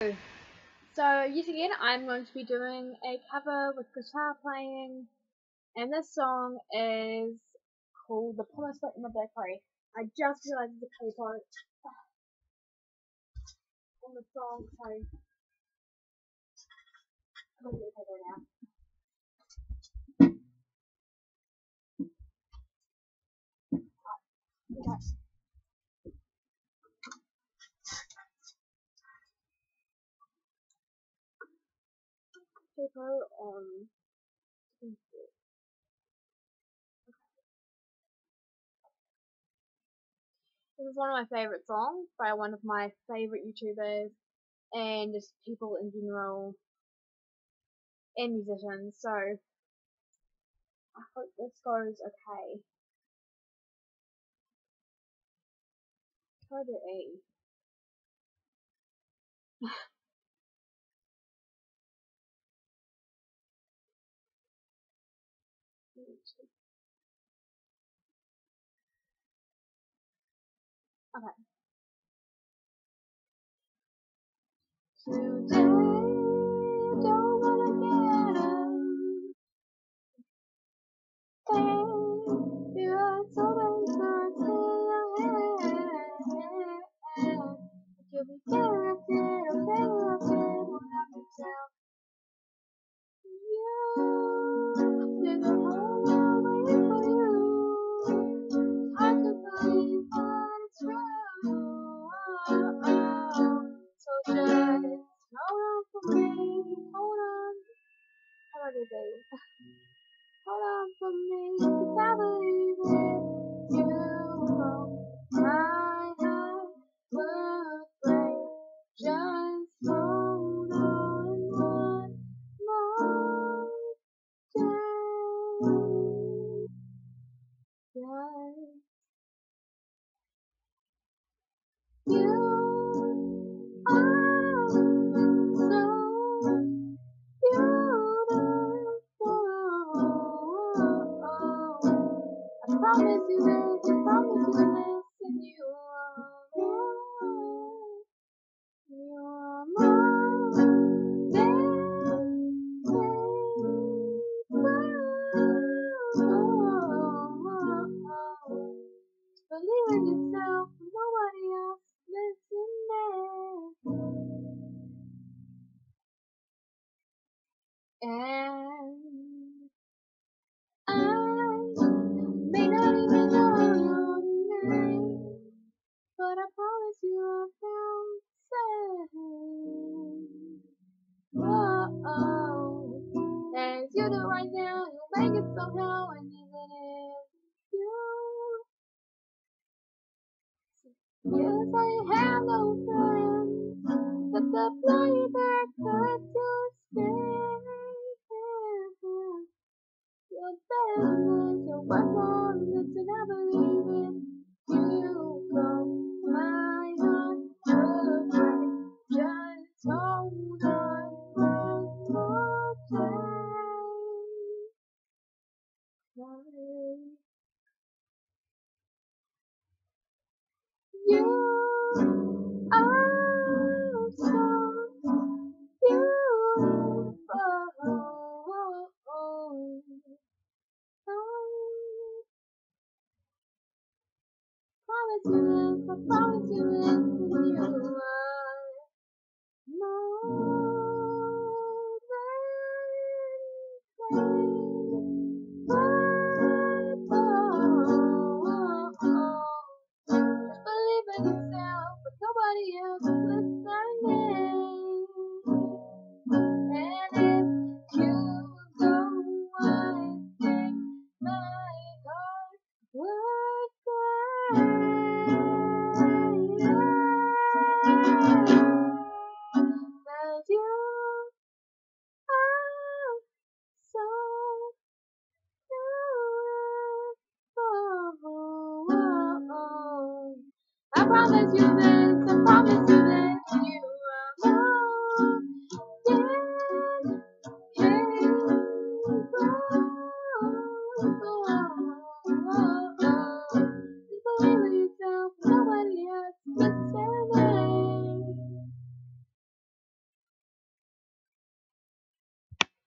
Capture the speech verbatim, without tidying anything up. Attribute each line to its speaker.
Speaker 1: So yet again, I'm going to be doing a cover with guitar playing, and this song is called "The Promise Like in the Blackery." I just realised there's a paper on the song, so I'm going to get the paper now. Okay. Paper on. This is one of my favourite songs by one of my favourite YouTubers and just people in general and musicians. So I hope this goes okay. Try to E. Okay. Today, don't wanna get up. Hey, you are so many times in your head. You'll be better off dead or better off dead without yourself. You, there's a whole world waiting for you. Hard to believe, but it's true. So just hold on for me, hold on. How about this? Hold on for me, 'cause I believe in you. My heart will break. Just hold on one more day. Yes. You are so I promise you this, I promise you this, and you are more, you are more than faithful. Believe in yourself, nobody else listening. And I may not even know your name, but I promise you I found same. Oh, oh, as you do right now, you'll make it somehow, and even if you, yes, I have no friends, but the playback that you stay. Your business, your performance, and I believe in you. From my heart will break. Just hold on one more day. You are so beautiful. Promise you this, I promise you this, and you are more than faithful. Just believe in yourself, but nobody else is listening. And if you go, I think my heart would break. Cause you are so beautiful. I promise you this.